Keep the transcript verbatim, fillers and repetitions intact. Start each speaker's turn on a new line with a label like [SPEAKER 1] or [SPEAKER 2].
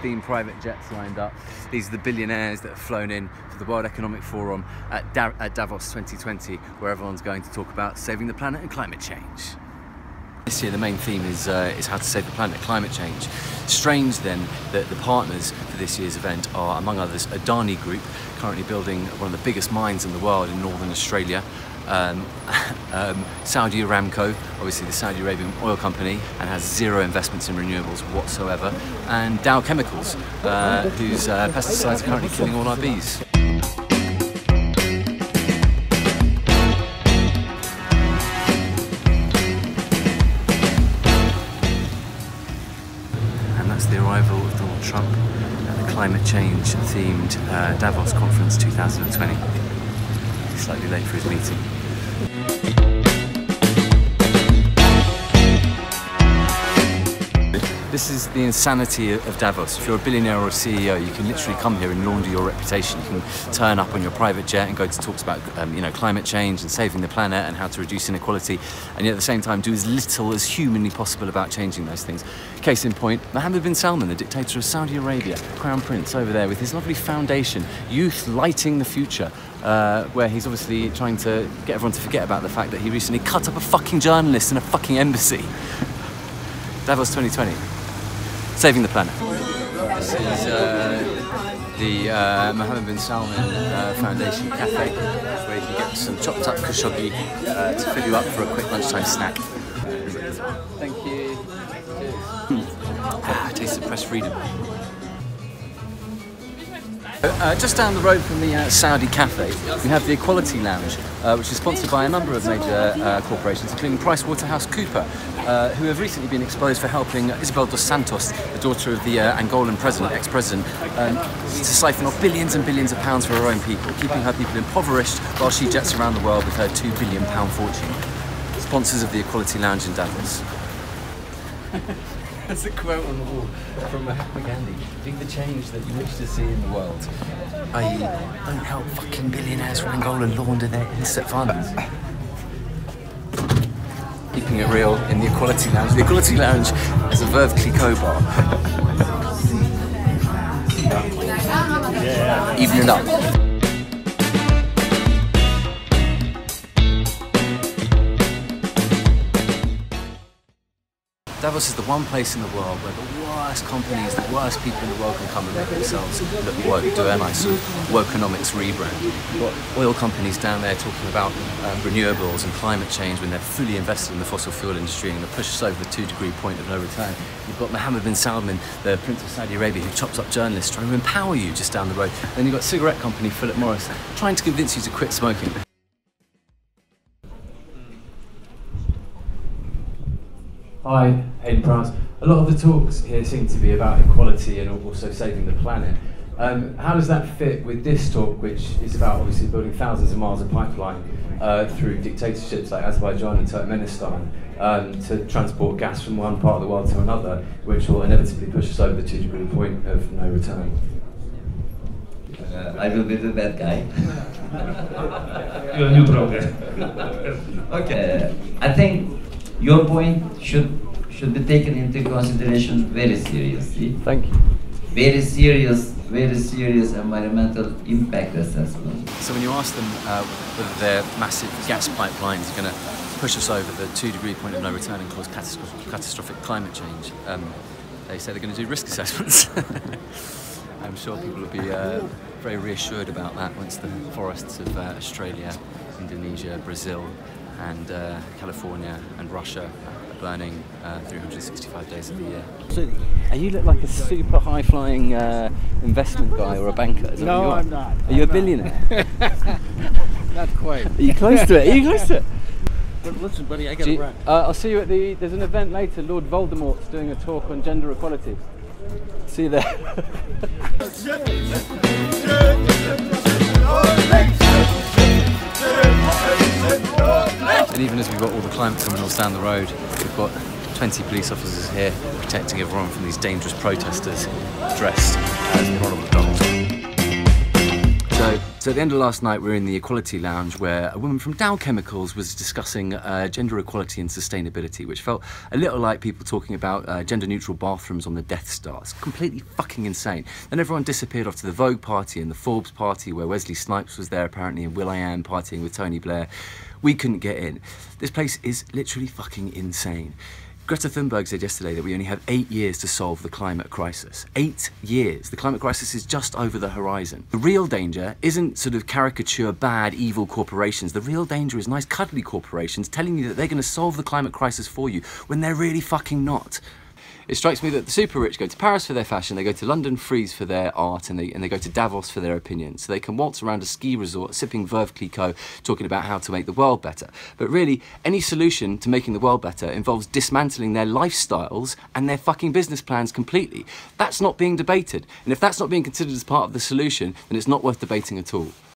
[SPEAKER 1] fifteen private jets lined up. These are the billionaires that have flown in for the World Economic Forum at, da at Davos twenty twenty, where everyone's going to talk about saving the planet and climate change. This year the main theme is, uh, is how to save the planet, climate change. Strange then that the partners for this year's event are, among others, Adani Group, currently building one of the biggest mines in the world in northern Australia. Um, um, Saudi Aramco, obviously the Saudi Arabian oil company, and has zero investments in renewables whatsoever. And Dow Chemicals, uh, whose uh, pesticides are currently killing all our bees. The arrival of Donald Trump at the climate change themed uh, Davos conference two thousand twenty. He's slightly late for his meeting. This is the insanity of Davos. If you're a billionaire or a C E O, you can literally come here and launder your reputation. You can turn up on your private jet and go to talks about um, you know, climate change and saving the planet and how to reduce inequality, and yet at the same time do as little as humanly possible about changing those things. Case in point, Mohamed Bin Salmen, the dictator of Saudi Arabia, Crown Prince over there with his lovely foundation, Youth Lighting the Future, uh, where he's obviously trying to get everyone to forget about the fact that he recently cut up a fucking journalist in a fucking embassy. Davos twenty twenty. Saving the planet. This is uh, the uh, Mohamed Bin Salmen uh, Foundation Cafe, where you can get some chopped up Khashoggi uh, to fill you up for a quick lunchtime snack. Thank you. Cheers. Ah, taste of press freedom. Uh, just down the road from the uh, Saudi Cafe, we have the Equality Lounge, uh, which is sponsored by a number of major uh, corporations, including PricewaterhouseCoopers, uh, who have recently been exposed for helping Isabel dos Santos, the daughter of the uh, Angolan president, ex-president, um, to siphon off billions and billions of pounds for her own people, keeping her people impoverished while she jets around the world with her two billion pound fortune. Sponsors of the Equality Lounge in Davos. There's a quote on the wall from Mahatma Gandhi: "Be the change that you wish to see in the world." that is, don't help fucking billionaires from Angola launder their illicit funds. Keeping it real in the Equality Lounge. The Equality Lounge is a Veuve Clicquot bar. Yeah. Even it up. Davos is the one place in the world where the worst companies, the worst people in the world can come and make themselves look woke, do a nice sort of Wokenomics rebrand. You've got oil companies down there talking about um, renewables and climate change when they're fully invested in the fossil fuel industry and going to push us over the two degree point of no return. You've got Mohamed Bin Salmen, the Prince of Saudi Arabia, who chops up journalists trying to empower you just down the road. And then you've got cigarette company Philip Morris trying to convince you to quit smoking. Hi, Hayden Prowse. A lot of the talks here seem to be about equality and also saving the planet. Um, how does that fit with this talk, which is about obviously building thousands of miles of pipeline uh, through dictatorships like Azerbaijan and Turkmenistan um, to transport gas from one part of the world to another, which will inevitably push us over the two degree point of no return?
[SPEAKER 2] Uh, I will be the bad guy.
[SPEAKER 3] You're a new problem.
[SPEAKER 2] Okay. Uh, I think your point should should be taken into consideration very seriously.
[SPEAKER 1] Thank you.
[SPEAKER 2] Very serious, very serious environmental impact assessment.
[SPEAKER 1] So when you ask them uh, whether their massive gas pipelines are going to push us over the two degree point of no return and cause catastrophic, catastrophic climate change, um, they say they're going to do risk assessments. I'm sure people will be uh, very reassured about that once the forests of uh, Australia, Indonesia, Brazil and uh, California and Russia are burning uh, three hundred sixty-five days of the year. So, you look like a super high-flying uh, investment guy or a banker. Is that
[SPEAKER 4] no,
[SPEAKER 1] what you are?
[SPEAKER 4] I'm not.
[SPEAKER 1] Are you
[SPEAKER 4] I'm
[SPEAKER 1] a billionaire?
[SPEAKER 4] Not quite.
[SPEAKER 1] Are you close to it? Are you close to it?
[SPEAKER 4] But listen, buddy, I gotta
[SPEAKER 1] you,
[SPEAKER 4] run.
[SPEAKER 1] Uh, I'll see you at the. There's an event later. Lord Voldemort's doing a talk on gender equality. See you there. And even as we've got all the climate criminals down the road, we've got twenty police officers here protecting everyone from these dangerous protesters dressed as Ronald McDonald. So, so at the end of last night, we were in the Equality Lounge where a woman from Dow Chemicals was discussing uh, gender equality and sustainability, which felt a little like people talking about uh, gender-neutral bathrooms on the Death Star. It's completely fucking insane. Then everyone disappeared off to the Vogue party and the Forbes party, where Wesley Snipes was there apparently, and will.i.am partying with Tony Blair. We couldn't get in. This place is literally fucking insane. Greta Thunberg said yesterday that we only have eight years to solve the climate crisis. Eight years. The climate crisis is just over the horizon. The real danger isn't sort of caricature, bad, evil corporations. The real danger is nice, cuddly corporations telling you that they're going to solve the climate crisis for you when they're really fucking not. It strikes me that the super rich go to Paris for their fashion, they go to London Frieze for their art, and they, and they go to Davos for their opinions. So they can waltz around a ski resort sipping Veuve Clicquot, talking about how to make the world better. But really, any solution to making the world better involves dismantling their lifestyles and their fucking business plans completely. That's not being debated. And if that's not being considered as part of the solution, then it's not worth debating at all.